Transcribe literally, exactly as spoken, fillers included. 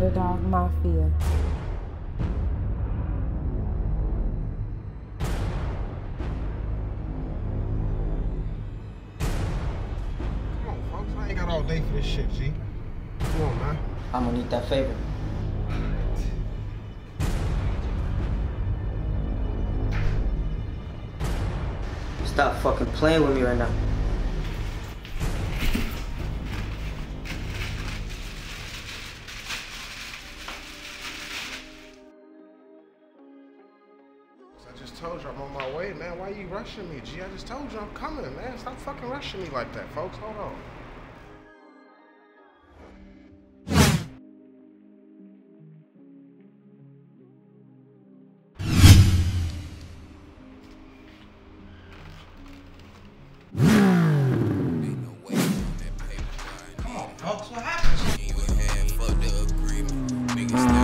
Underdog Mafia. Come on, folks. I ain't got all day for this shit, G. Come on, man. I'm gonna need that favor. Stop fucking playing with me right now. I just told you I'm on my way, man. Why you rushing me, G? I just told you I'm coming, man. Stop fucking rushing me like that, folks. Hold on. Folks, what happened?